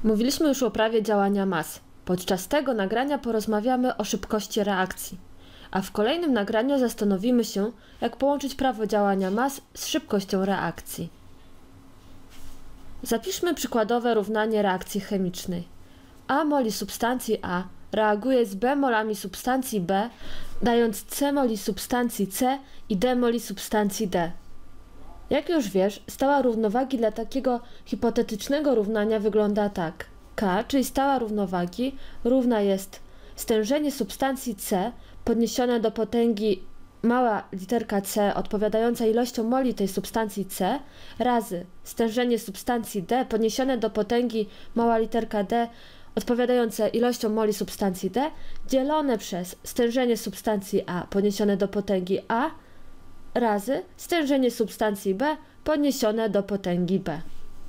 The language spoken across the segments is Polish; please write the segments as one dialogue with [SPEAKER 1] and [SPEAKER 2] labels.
[SPEAKER 1] Mówiliśmy już o prawie działania mas. Podczas tego nagrania porozmawiamy o szybkości reakcji, a w kolejnym nagraniu zastanowimy się, jak połączyć prawo działania mas z szybkością reakcji. Zapiszmy przykładowe równanie reakcji chemicznej. A moli substancji A reaguje z B molami substancji B, dając C moli substancji C i D moli substancji D. Jak już wiesz, stała równowagi dla takiego hipotetycznego równania wygląda tak. K, czyli stała równowagi, równa jest stężenie substancji C podniesione do potęgi mała literka C odpowiadająca ilością moli tej substancji C razy stężenie substancji D podniesione do potęgi mała literka D odpowiadające ilością moli substancji D dzielone przez stężenie substancji A podniesione do potęgi A razy stężenie substancji B podniesione do potęgi B.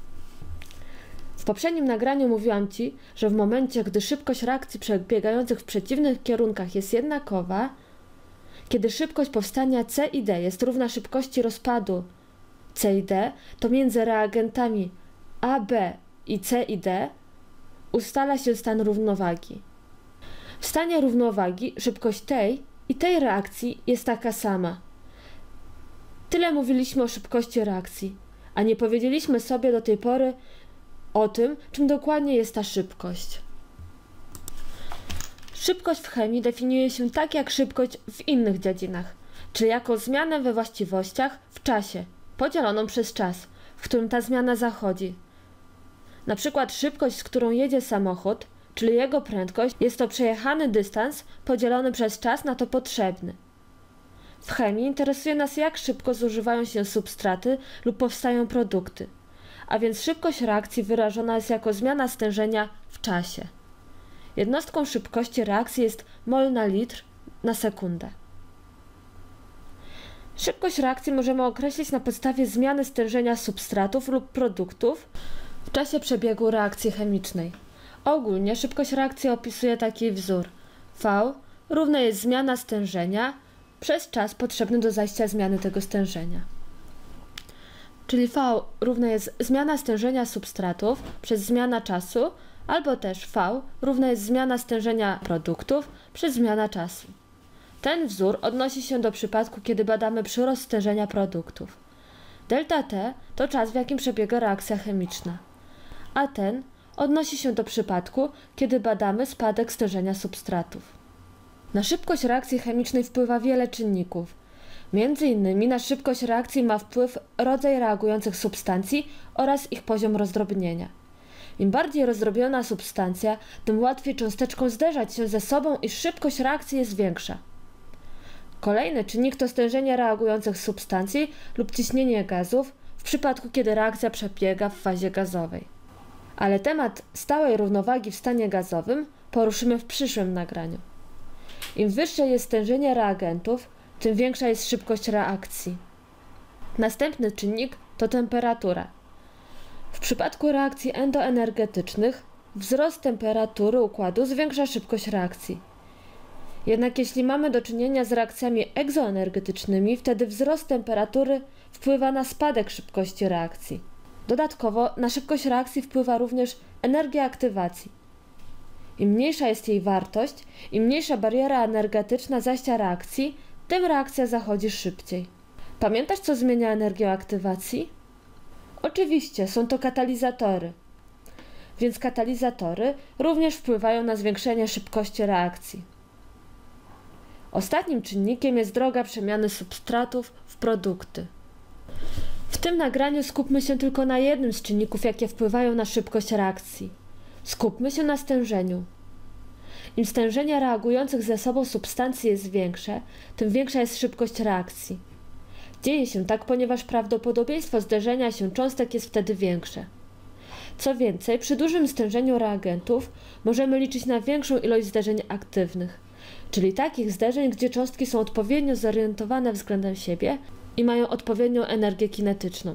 [SPEAKER 1] W poprzednim nagraniu mówiłam Ci, że w momencie, gdy szybkość reakcji przebiegających w przeciwnych kierunkach jest jednakowa, kiedy szybkość powstania C i D jest równa szybkości rozpadu C i D, to między reagentami A, B i C i D ustala się stan równowagi. W stanie równowagi szybkość tej i tej reakcji jest taka sama. Tyle mówiliśmy o szybkości reakcji, a nie powiedzieliśmy sobie do tej pory o tym, czym dokładnie jest ta szybkość. Szybkość w chemii definiuje się tak jak szybkość w innych dziedzinach, czyli jako zmianę we właściwościach w czasie, podzieloną przez czas, w którym ta zmiana zachodzi. Na przykład szybkość, z którą jedzie samochód, czyli jego prędkość, jest to przejechany dystans podzielony przez czas na to potrzebny. W chemii interesuje nas, jak szybko zużywają się substraty lub powstają produkty, a więc szybkość reakcji wyrażona jest jako zmiana stężenia w czasie. Jednostką szybkości reakcji jest mol na litr na sekundę. Szybkość reakcji możemy określić na podstawie zmiany stężenia substratów lub produktów w czasie przebiegu reakcji chemicznej. Ogólnie szybkość reakcji opisuje taki wzór. V równa jest zmiana stężenia przez czas potrzebny do zajścia zmiany tego stężenia. Czyli V równa jest zmiana stężenia substratów przez zmiana czasu, albo też V równa jest zmiana stężenia produktów przez zmiana czasu. Ten wzór odnosi się do przypadku, kiedy badamy przyrost stężenia produktów. Delta T to czas, w jakim przebiega reakcja chemiczna, a ten odnosi się do przypadku, kiedy badamy spadek stężenia substratów. Na szybkość reakcji chemicznej wpływa wiele czynników. Między innymi na szybkość reakcji ma wpływ rodzaj reagujących substancji oraz ich poziom rozdrobnienia. Im bardziej rozdrobniona substancja, tym łatwiej cząsteczkom zderzać się ze sobą i szybkość reakcji jest większa. Kolejny czynnik to stężenie reagujących substancji lub ciśnienie gazów w przypadku, kiedy reakcja przebiega w fazie gazowej. Ale temat stałej równowagi w stanie gazowym poruszymy w przyszłym nagraniu. Im wyższe jest stężenie reagentów, tym większa jest szybkość reakcji. Następny czynnik to temperatura. W przypadku reakcji endoenergetycznych wzrost temperatury układu zwiększa szybkość reakcji. Jednak jeśli mamy do czynienia z reakcjami egzoenergetycznymi, wtedy wzrost temperatury wpływa na spadek szybkości reakcji. Dodatkowo na szybkość reakcji wpływa również energia aktywacji. Im mniejsza jest jej wartość, im mniejsza bariera energetyczna zajścia reakcji, tym reakcja zachodzi szybciej. Pamiętasz, co zmienia energię aktywacji? Oczywiście, są to katalizatory. Więc katalizatory również wpływają na zwiększenie szybkości reakcji. Ostatnim czynnikiem jest droga przemiany substratów w produkty. W tym nagraniu skupmy się tylko na jednym z czynników, jakie wpływają na szybkość reakcji. Skupmy się na stężeniu. Im stężenie reagujących ze sobą substancji jest większe, tym większa jest szybkość reakcji. Dzieje się tak, ponieważ prawdopodobieństwo zderzenia się cząstek jest wtedy większe. Co więcej, przy dużym stężeniu reagentów możemy liczyć na większą ilość zderzeń aktywnych, czyli takich zderzeń, gdzie cząstki są odpowiednio zorientowane względem siebie i mają odpowiednią energię kinetyczną.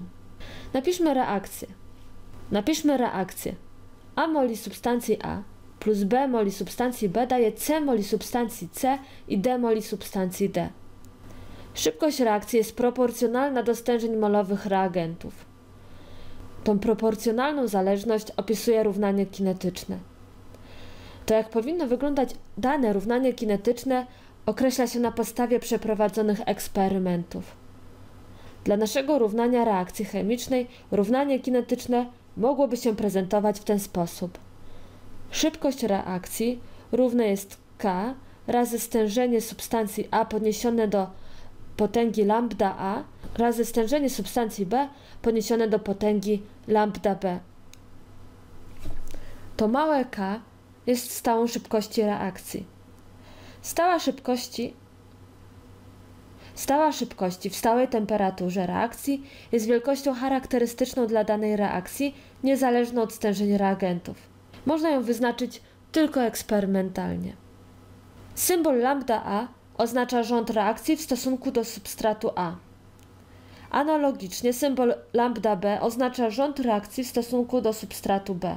[SPEAKER 1] Napiszmy reakcję. A moli substancji A plus B moli substancji B daje C moli substancji C i D moli substancji D. Szybkość reakcji jest proporcjonalna do stężeń molowych reagentów. Tą proporcjonalną zależność opisuje równanie kinetyczne. To, jak powinno wyglądać dane równanie kinetyczne, określa się na podstawie przeprowadzonych eksperymentów. Dla naszego równania reakcji chemicznej równanie kinetyczne mogłoby się prezentować w ten sposób. Szybkość reakcji równa jest K razy stężenie substancji A podniesione do potęgi lambda A razy stężenie substancji B podniesione do potęgi lambda B. To małe k jest stałą szybkości reakcji. Stała szybkości w stałej temperaturze reakcji jest wielkością charakterystyczną dla danej reakcji, niezależną od stężeń reagentów. Można ją wyznaczyć tylko eksperymentalnie. Symbol lambda A oznacza rząd reakcji w stosunku do substratu A. Analogicznie symbol lambda B oznacza rząd reakcji w stosunku do substratu B.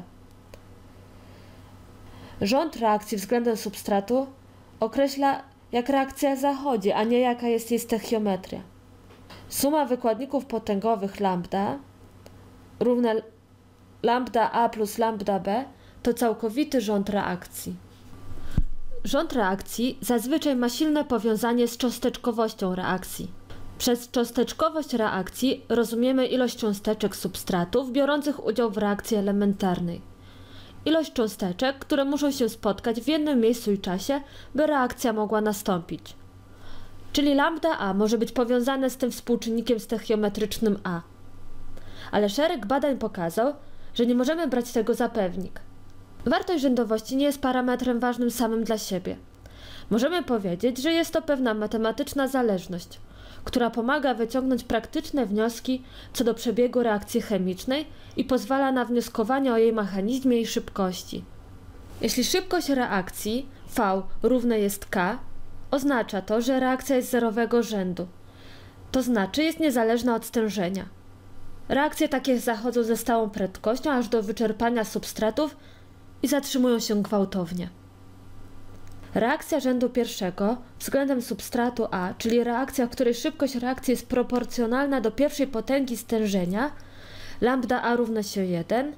[SPEAKER 1] Rząd reakcji względem substratu określa, jak reakcja zachodzi, a nie jaka jest jej stechiometria. Suma wykładników potęgowych lambda równa lambda A plus lambda B to całkowity rząd reakcji. Rząd reakcji zazwyczaj ma silne powiązanie z cząsteczkowością reakcji. Przez cząsteczkowość reakcji rozumiemy ilość cząsteczek substratów biorących udział w reakcji elementarnej. Ilość cząsteczek, które muszą się spotkać w jednym miejscu i czasie, by reakcja mogła nastąpić. Czyli lambda A może być powiązane z tym współczynnikiem stechiometrycznym A. Ale szereg badań pokazał, że nie możemy brać tego za pewnik. Wartość rzędowości nie jest parametrem ważnym samym dla siebie. Możemy powiedzieć, że jest to pewna matematyczna zależność, która pomaga wyciągnąć praktyczne wnioski co do przebiegu reakcji chemicznej i pozwala na wnioskowanie o jej mechanizmie i szybkości. Jeśli szybkość reakcji V równa jest K, oznacza to, że reakcja jest zerowego rzędu, to znaczy jest niezależna od stężenia. Reakcje takie zachodzą ze stałą prędkością aż do wyczerpania substratów i zatrzymują się gwałtownie. Reakcja rzędu pierwszego względem substratu A, czyli reakcja, w której szybkość reakcji jest proporcjonalna do pierwszej potęgi stężenia, lambda A równa się 1,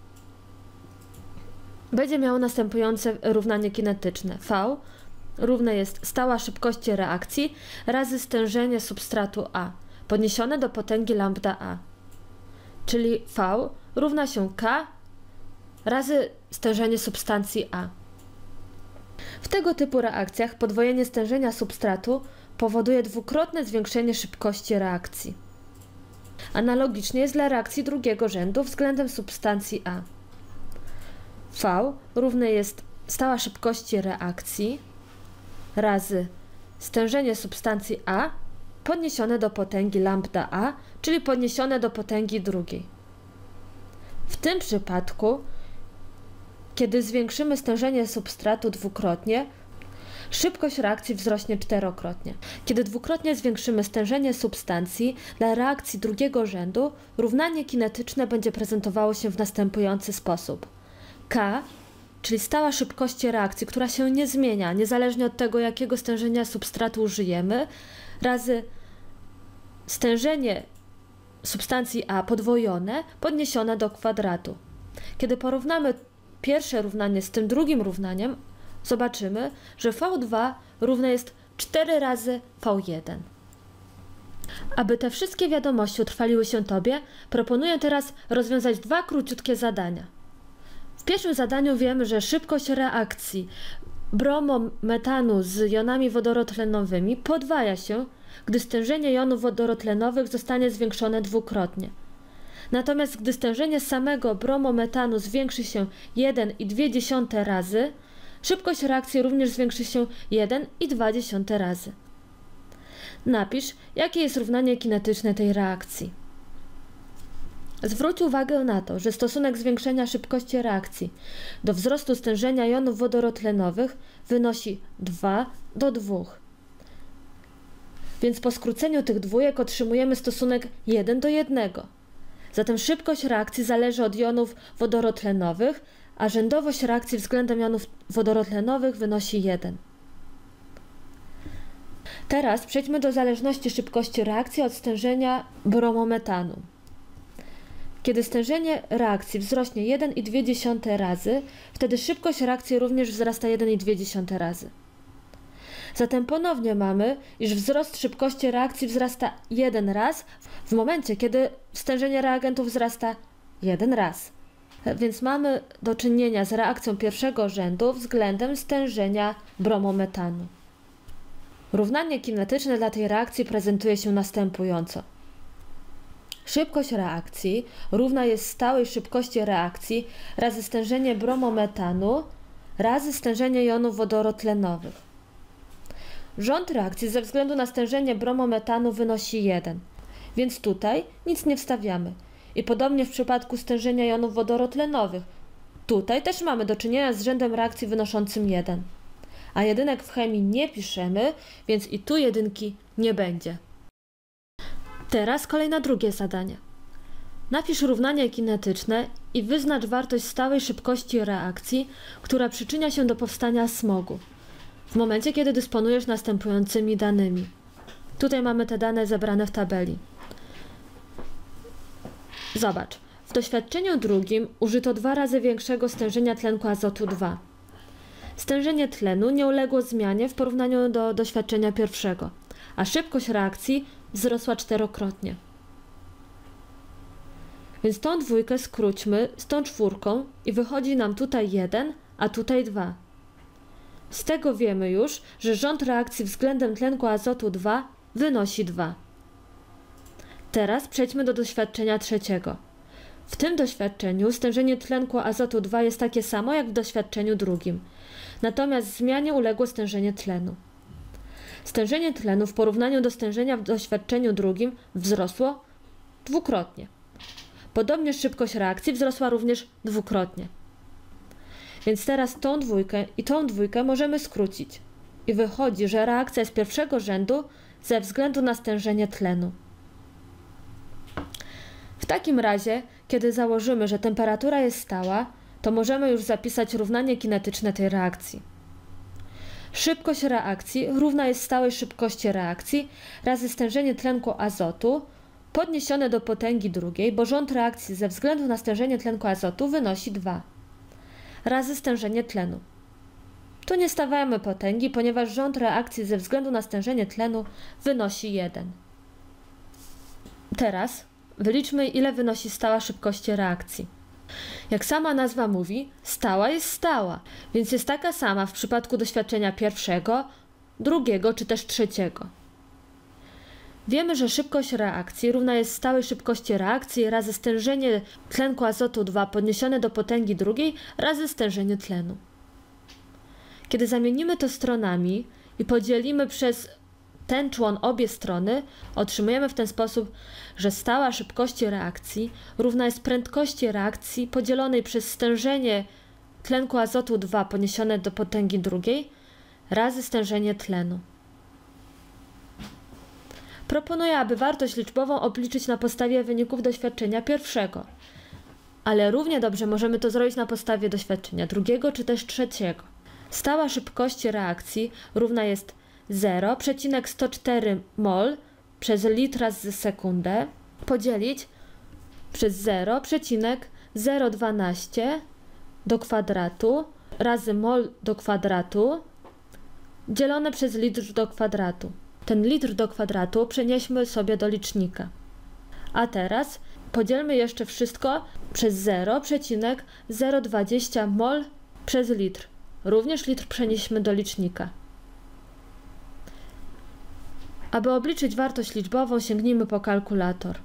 [SPEAKER 1] będzie miało następujące równanie kinetyczne. V równe jest stała szybkości reakcji razy stężenie substratu A, podniesione do potęgi lambda A, czyli V równa się K razy stężenie substancji A. W tego typu reakcjach podwojenie stężenia substratu powoduje dwukrotne zwiększenie szybkości reakcji. Analogicznie jest dla reakcji drugiego rzędu względem substancji A. V równe jest stała szybkości reakcji razy stężenie substancji A podniesione do potęgi lambda A, czyli podniesione do potęgi drugiej. W tym przypadku, kiedy zwiększymy stężenie substratu dwukrotnie, szybkość reakcji wzrośnie czterokrotnie. Kiedy dwukrotnie zwiększymy stężenie substancji dla reakcji drugiego rzędu, równanie kinetyczne będzie prezentowało się w następujący sposób. K, czyli stała szybkości reakcji, która się nie zmienia, niezależnie od tego, jakiego stężenia substratu użyjemy, razy stężenie substancji A podwojone, podniesione do kwadratu. Kiedy porównamy pierwsze równanie z tym drugim równaniem, zobaczymy, że V2 równe jest 4 razy V1. Aby te wszystkie wiadomości utrwaliły się Tobie, proponuję teraz rozwiązać dwa króciutkie zadania. W pierwszym zadaniu wiemy, że szybkość reakcji bromometanu z jonami wodorotlenowymi podwaja się, gdy stężenie jonów wodorotlenowych zostanie zwiększone dwukrotnie. Natomiast gdy stężenie samego bromometanu zwiększy się 1,2 razy, szybkość reakcji również zwiększy się 1,2 razy. Napisz, jakie jest równanie kinetyczne tej reakcji. Zwróć uwagę na to, że stosunek zwiększenia szybkości reakcji do wzrostu stężenia jonów wodorotlenowych wynosi 2 do 2. Więc po skróceniu tych dwójek otrzymujemy stosunek 1 do 1. Zatem szybkość reakcji zależy od jonów wodorotlenowych, a rzędowość reakcji względem jonów wodorotlenowych wynosi 1. Teraz przejdźmy do zależności szybkości reakcji od stężenia bromometanu. Kiedy stężenie reakcji wzrośnie 1,2 razy, wtedy szybkość reakcji również wzrasta 1,2 razy. Zatem ponownie mamy, iż wzrost szybkości reakcji wzrasta 1 raz w momencie, kiedy stężenie reagentów wzrasta 1 raz. Więc mamy do czynienia z reakcją pierwszego rzędu względem stężenia bromometanu. Równanie kinetyczne dla tej reakcji prezentuje się następująco. Szybkość reakcji równa jest stałej szybkości reakcji razy stężenie bromometanu razy stężenie jonów wodorotlenowych. Rząd reakcji ze względu na stężenie bromometanu wynosi 1, więc tutaj nic nie wstawiamy. I podobnie w przypadku stężenia jonów wodorotlenowych. Tutaj też mamy do czynienia z rzędem reakcji wynoszącym 1. A jedynek w chemii nie piszemy, więc i tu jedynki nie będzie. Teraz kolej na drugie zadanie. Napisz równanie kinetyczne i wyznacz wartość stałej szybkości reakcji, która przyczynia się do powstania smogu. W momencie, kiedy dysponujesz następującymi danymi. Tutaj mamy te dane zebrane w tabeli. Zobacz, w doświadczeniu drugim użyto 2 razy większego stężenia tlenku azotu 2. Stężenie tlenu nie uległo zmianie w porównaniu do doświadczenia pierwszego, a szybkość reakcji wzrosła 4-krotnie. Więc tą dwójkę skróćmy z tą 4 i wychodzi nam tutaj 1, a tutaj 2. Z tego wiemy już, że rząd reakcji względem tlenku azotu 2 wynosi 2. Teraz przejdźmy do doświadczenia trzeciego. W tym doświadczeniu stężenie tlenku azotu 2 jest takie samo jak w doświadczeniu drugim. Natomiast zmianie uległo stężenie tlenu. Stężenie tlenu w porównaniu do stężenia w doświadczeniu drugim wzrosło 2-krotnie. Podobnie szybkość reakcji wzrosła również 2-krotnie. Więc teraz tą dwójkę i tą dwójkę możemy skrócić. I wychodzi, że reakcja jest pierwszego rzędu ze względu na stężenie tlenu. W takim razie, kiedy założymy, że temperatura jest stała, to możemy już zapisać równanie kinetyczne tej reakcji. Szybkość reakcji równa jest stałej szybkości reakcji razy stężenie tlenku azotu podniesione do potęgi drugiej, bo rząd reakcji ze względu na stężenie tlenku azotu wynosi 2 razy stężenie tlenu. Tu nie stawiamy potęgi, ponieważ rząd reakcji ze względu na stężenie tlenu wynosi 1. Teraz wyliczmy, ile wynosi stała szybkość reakcji. Jak sama nazwa mówi, stała jest stała, więc jest taka sama w przypadku doświadczenia pierwszego, drugiego czy też trzeciego. Wiemy, że szybkość reakcji równa jest stałej szybkości reakcji razy stężenie tlenku azotu 2 podniesione do potęgi drugiej razy stężenie tlenu. Kiedy zamienimy to stronami i podzielimy przez ten człon obie strony, otrzymujemy w ten sposób, że stała szybkości reakcji równa jest prędkości reakcji podzielonej przez stężenie tlenku azotu 2 podniesione do potęgi drugiej razy stężenie tlenu. Proponuję, aby wartość liczbową obliczyć na podstawie wyników doświadczenia pierwszego, ale równie dobrze możemy to zrobić na podstawie doświadczenia drugiego czy też trzeciego. Stała szybkość reakcji równa jest 0,104 mol przez litr razy sekundę podzielić przez 0,012 do kwadratu razy mol do kwadratu dzielone przez litr do kwadratu. Ten litr do kwadratu przenieśmy sobie do licznika. A teraz podzielmy jeszcze wszystko przez 0,020 mol przez litr. Również litr przenieśmy do licznika. Aby obliczyć wartość liczbową, sięgnijmy po kalkulator.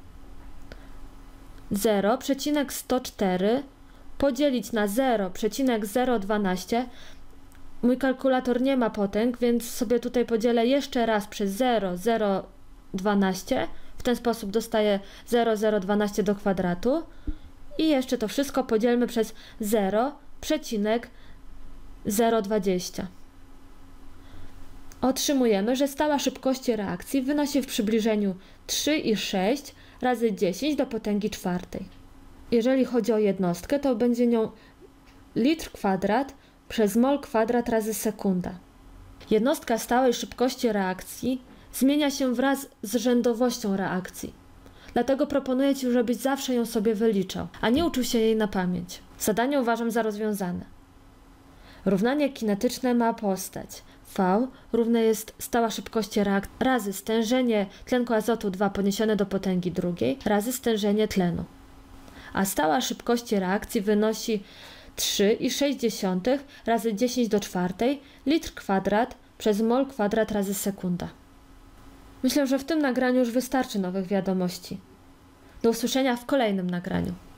[SPEAKER 1] 0,104 podzielić na 0,012. Mój kalkulator nie ma potęg, więc sobie tutaj podzielę jeszcze raz przez 0,012. W ten sposób dostaję 0,012 do kwadratu. I jeszcze to wszystko podzielmy przez 0,020. Otrzymujemy, że stała szybkość reakcji wynosi w przybliżeniu 3,6 razy 10 do potęgi czwartej. Jeżeli chodzi o jednostkę, to będzie nią litr kwadrat przez mol kwadrat razy sekunda. Jednostka stałej szybkości reakcji zmienia się wraz z rzędowością reakcji. Dlatego proponuję Ci, żebyś zawsze ją sobie wyliczał, a nie uczył się jej na pamięć. Zadanie uważam za rozwiązane. Równanie kinetyczne ma postać. V równe jest stała szybkości reakcji razy stężenie tlenku azotu 2 podniesione do potęgi drugiej razy stężenie tlenu. A stała szybkości reakcji wynosi 3,6 razy 10 do czwartej litr kwadrat przez mol kwadrat razy sekunda. Myślę, że w tym nagraniu już wystarczy nowych wiadomości. Do usłyszenia w kolejnym nagraniu.